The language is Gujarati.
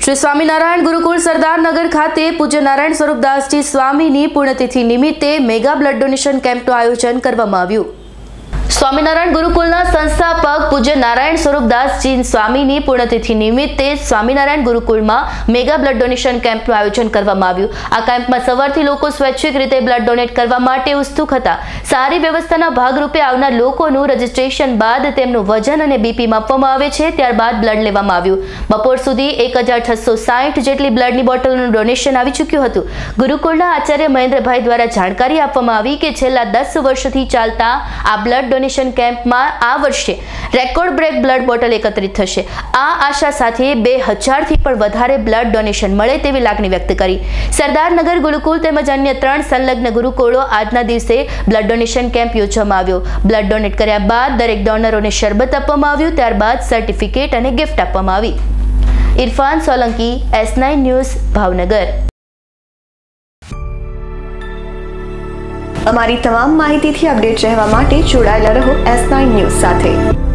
શ્રી સ્વામિનારાયણ ગુરુકુળ સરદારનગર ખાતે પૂજ્ય નારાયણ સ્વરૂપદાસજી સ્વામીની પુણ્યતિથિ નિમિત્તે મેગા બ્લડ ડોનેશન કેમ્પનું આયોજન કરવામાં આવ્યું। સ્વામિનારાયણ ગુરુકુળના સંસ્થાપક પૂજ્ય નારાયણ સ્વરૂપદાસજી સ્વામીની પુણ્યતિથિ નિમિત્તે સ્વામિનારાયણ ગુરુકુળમાં મેગા બ્લડ ડોનેશન કેમ્પનું આયોજન કરવામાં આવ્યું। આ કેમ્પમાં સવારથી લોકો સ્વૈચ્છિક રીતે બ્લડ ડોનેટ કરવા માટે ઉત્સુક હતા। સારી વ્યવસ્થાના ભાગરૂપે આવનાર લોકોનું રજીસ્ટ્રેશન બાદ તેમનું વજન અને બીપી માપવામાં આવે છે, ત્યારબાદ બ્લડ લેવામાં આવ્યું। બપોર સુધી 1660 જેટલી બ્લડની બોટલનું ડોનેશન આવી ચૂક્યું હતું। ગુરુકુળના આચાર્ય મહેન્દ્રભાઈ દ્વારા જાણકારી આપવામાં આવી કે છેલ્લા 10 વર્ષથી ચાલતા આ બ્લડ ડોનેશન કેમ્પમાં આ વર્ષે રેકોર્ડ બ્રેક બ્લડ બોટલ એકત્રિત થશે। આ આશા સાથે 2000 થી પણ વધારે બ્લડ ડોનેશન મળે તેવી લાગણી વ્યક્ત કરી। સરદારનગર ગુરુકુળ તેમજ અન્ય 3 સંલગ્ન ગુરુકુળો આજના દિવસે બ્લડ ડોનેશન કેમ્પ યોજવામાં આવ્યો। બ્લડ ડોનેટ કર્યા બાદ દરેક ડોનરોને શરબત આપવામાં આવ્યું, ત્યારબાદ સર્ટિફિકેટ અને ગિફ્ટ આપવામાં આવી। Irfan Solanki, S9 news, Bhavnagar. અમારી તમામ માહિતીથી અપડેટ રહેવા માટે જોડાયેલા રહો S9 ન્યૂઝ સાથે।